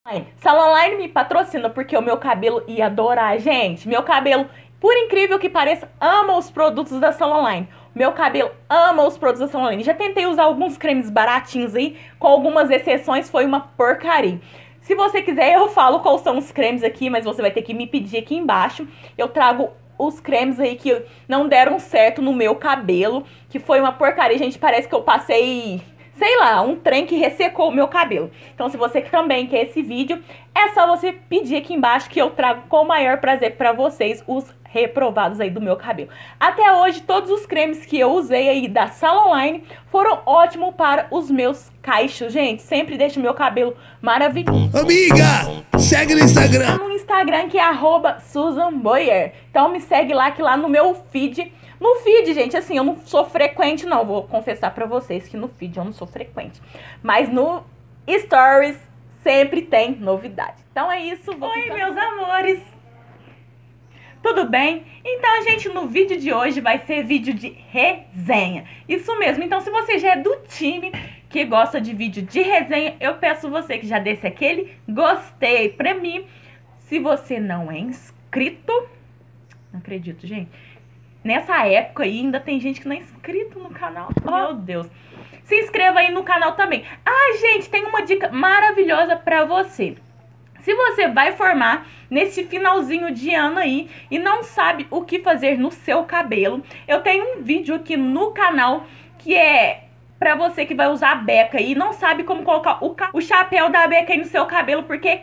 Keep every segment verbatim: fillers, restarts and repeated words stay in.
Salon Online me patrocina porque o meu cabelo ia adorar, gente. Meu cabelo, por incrível que pareça, ama os produtos da Salon Online. Meu cabelo ama os produtos da Salon Online. Já tentei usar alguns cremes baratinhos aí, com algumas exceções, foi uma porcaria. Se você quiser, eu falo quais são os cremes aqui, mas você vai ter que me pedir aqui embaixo. Eu trago os cremes aí que não deram certo no meu cabelo, que foi uma porcaria. Gente, parece que eu passei, sei lá, um trem que ressecou o meu cabelo. Então, se você também quer esse vídeo, é só você pedir aqui embaixo que eu trago com o maior prazer pra vocês os reprovados aí do meu cabelo. Até hoje, todos os cremes que eu usei aí da Salon Online foram ótimos para os meus cachos, gente. Sempre deixa o meu cabelo maravilhoso. Amiga, segue no Instagram. No Instagram, que é arroba Susan Boyer. Então me segue lá, que lá no meu feed... No feed, gente, assim, eu não sou frequente, não. Vou confessar pra vocês que no feed eu não sou frequente. Mas no Stories sempre tem novidade. Então é isso. Vou Oi, ficar... meus amores. Tudo bem? Então, gente, no vídeo de hoje vai ser vídeo de resenha. Isso mesmo. Então, se você já é do time que gosta de vídeo de resenha, eu peço você que já desse aquele gostei pra mim. Se você não é inscrito... Não acredito, gente. Nessa época aí, ainda tem gente que não é inscrito no canal. Oh, meu Deus. Se inscreva aí no canal também. Ah, gente, tem uma dica maravilhosa pra você. Se você vai formar nesse finalzinho de ano aí e não sabe o que fazer no seu cabelo, eu tenho um vídeo aqui no canal que é pra você que vai usar a beca e não sabe como colocar o, o chapéu da beca aí no seu cabelo porque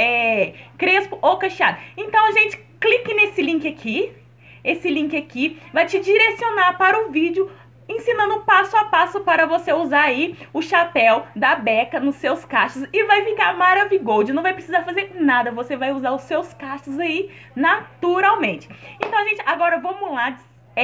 é crespo ou cacheado. Então, gente, clique nesse link aqui. Esse link aqui vai te direcionar para o vídeo ensinando passo a passo para você usar aí o chapéu da beca nos seus cachos e vai ficar maravilhoso. Não vai precisar fazer nada, você vai usar os seus cachos aí naturalmente. Então, gente, agora vamos lá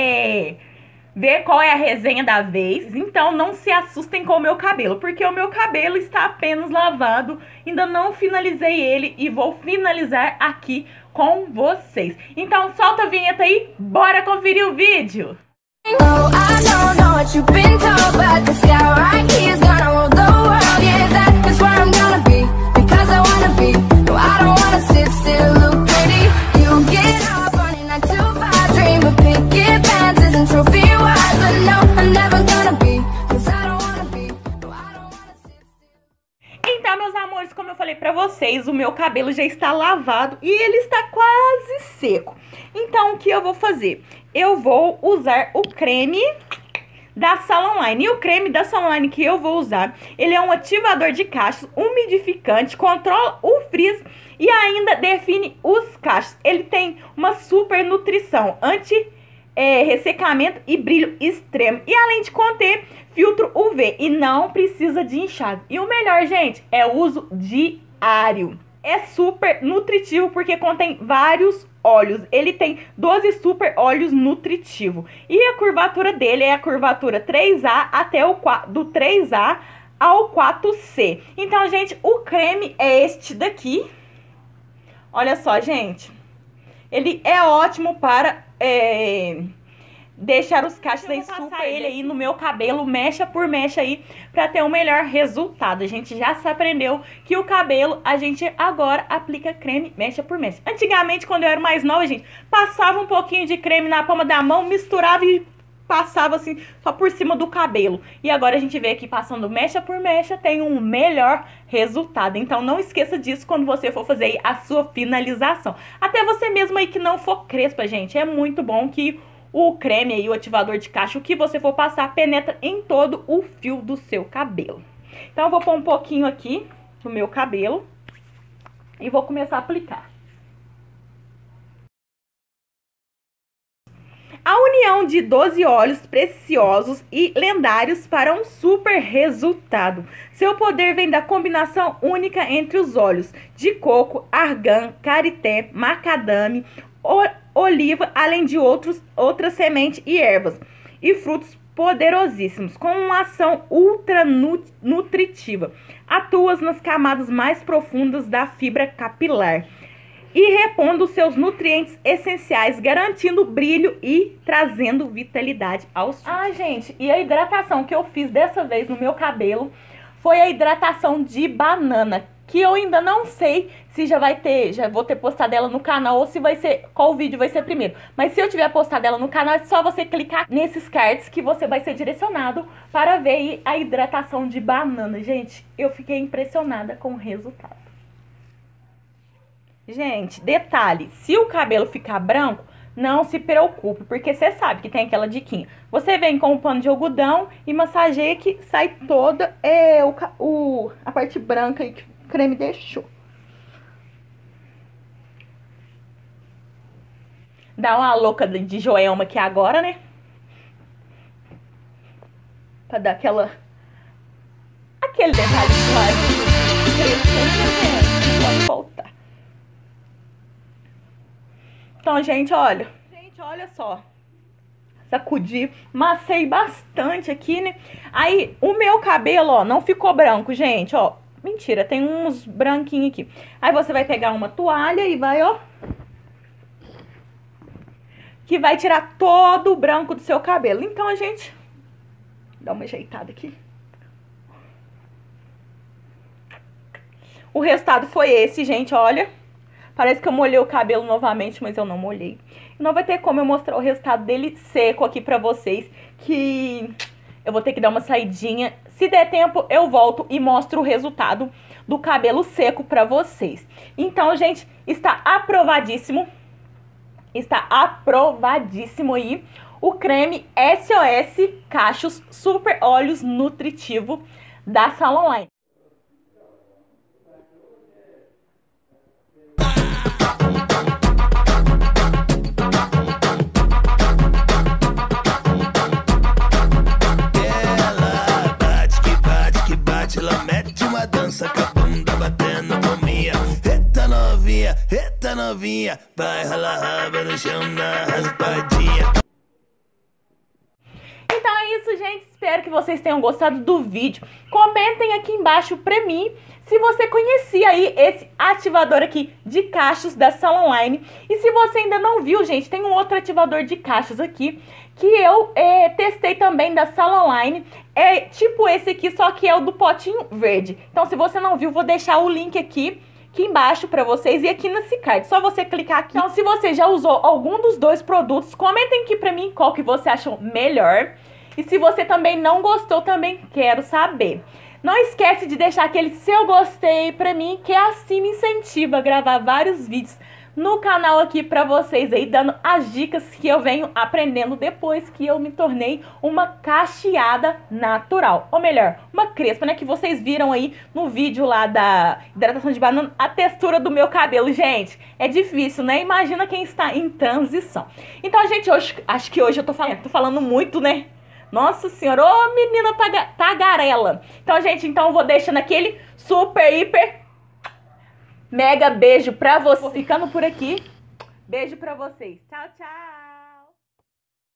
é, ver qual é a resenha da vez. Então, não se assustem com o meu cabelo, porque o meu cabelo está apenas lavado, ainda não finalizei ele e vou finalizar aqui com vocês. Então, solta a vinheta aí, bora conferir o vídeo! Oh, I don't know what you've been told, but the sky right here is gonna rule the world. Yeah, that is where I'm gonna be, because I wanna be. No, I don't wanna sit still, look pretty. You get off on a nine to five, dream of picket fences and trophy wives, but no, I'm never gonna be, because I don't wanna be. No, I don't wanna sit still. Então, meus amores, como eu falei pra vocês, o meu cabelo já está lavado e ele está quase seco. Então, o que eu vou fazer? Eu vou usar o creme da Salon Online. E o creme da Salon Online que eu vou usar, ele é um ativador de cachos, umidificante, controla o frizz e ainda define os cachos. Ele tem uma super nutrição, anti-ressecamento é, e brilho extremo. E além de conter filtro U V e não precisa de enxágue. E o melhor, gente, é o uso diário. É super nutritivo porque contém vários óleos. Ele tem doze super óleos nutritivos. E a curvatura dele é a curvatura três A até o do três A ao quatro C. Então, gente, o creme é este daqui. Olha só, gente. Ele é ótimo para é, deixar os cachos aí super ele aí no meu cabelo, mecha por mecha aí, pra ter um melhor resultado. A gente já se aprendeu que o cabelo, a gente agora aplica creme mecha por mecha. Antigamente, quando eu era mais nova, gente, passava um pouquinho de creme na palma da mão, misturava e passava assim, só por cima do cabelo. E agora a gente vê que passando mecha por mecha tem um melhor resultado. Então não esqueça disso quando você for fazer aí a sua finalização. Até você mesmo aí que não for crespa, gente, é muito bom que o creme aí, o ativador de cacho, o que você for passar, penetra em todo o fio do seu cabelo. Então, eu vou pôr um pouquinho aqui no meu cabelo e vou começar a aplicar. A união de doze óleos preciosos e lendários para um super resultado. Seu poder vem da combinação única entre os óleos de coco, argan, karité, macadame, oliva, além de outros, outras sementes e ervas e frutos poderosíssimos, com uma ação ultra nutritiva. Atua nas camadas mais profundas da fibra capilar e repondo seus nutrientes essenciais, garantindo brilho e trazendo vitalidade aos fios. Ah, gente, e a hidratação que eu fiz dessa vez no meu cabelo foi a hidratação de banana, que eu ainda não sei se já vai ter, já vou ter postado ela no canal ou se vai ser, qual vídeo vai ser primeiro. Mas se eu tiver postado ela no canal, é só você clicar nesses cards que você vai ser direcionado para ver a hidratação de banana. Gente, eu fiquei impressionada com o resultado. Gente, detalhe, se o cabelo ficar branco, não se preocupe, porque você sabe que tem aquela diquinha. Você vem com um pano de algodão e massageia que sai toda é, o, o, a parte branca aí que o creme deixou. Dá uma louca de Joelma aqui agora, né? Pra dar aquela... Aquele detalhe mais crescente, pode voltar. Então, gente, olha. Gente, olha só. Sacudi, macei bastante aqui, né? Aí, o meu cabelo, ó, não ficou branco, gente, ó. Mentira, tem uns branquinhos aqui. Aí você vai pegar uma toalha e vai, ó. Que vai tirar todo o branco do seu cabelo. Então, a gente... Dá uma ajeitada aqui. O resultado foi esse, gente, olha. Parece que eu molhei o cabelo novamente, mas eu não molhei. Não vai ter como eu mostrar o resultado dele seco aqui pra vocês, que eu vou ter que dar uma saidinha. Se der tempo, eu volto e mostro o resultado do cabelo seco pra vocês. Então, gente, está aprovadíssimo. Está aprovadíssimo aí o creme S O S Cachos Super Óleos Nutritivo da Salon Line. Ela mete uma dança com a bunda batendo palminha. Eita novinha, eita novinha, vai ralar raba no chão na raspadinha. Então é isso, gente. Espero que vocês tenham gostado do vídeo. Comentem aqui embaixo pra mim se você conhecia aí esse ativador aqui de cachos da Salon Line. E se você ainda não viu, gente, tem um outro ativador de cachos aqui que eu é, testei também da Salon Line. É tipo esse aqui, só que é o do potinho verde. Então, se você não viu, vou deixar o link aqui, aqui embaixo pra vocês e aqui nesse card. Só você clicar aqui. Então, se você já usou algum dos dois produtos, comentem aqui pra mim qual que você achou melhor. E se você também não gostou, também quero saber. Não esquece de deixar aquele seu gostei pra mim, que assim me incentiva a gravar vários vídeos no canal aqui pra vocês aí, dando as dicas que eu venho aprendendo depois que eu me tornei uma cacheada natural. Ou melhor, uma crespa, né? Que vocês viram aí no vídeo lá da hidratação de banana, a textura do meu cabelo. Gente, é difícil, né? Imagina quem está em transição. Então, gente, hoje, acho que hoje eu tô falando, tô falando muito, né? Nossa senhora, ô menina taga, tagarela. Então, gente, então eu vou deixando aquele super, hiper... mega beijo pra vocês. Vou ficando por aqui. Beijo pra vocês. Tchau, tchau.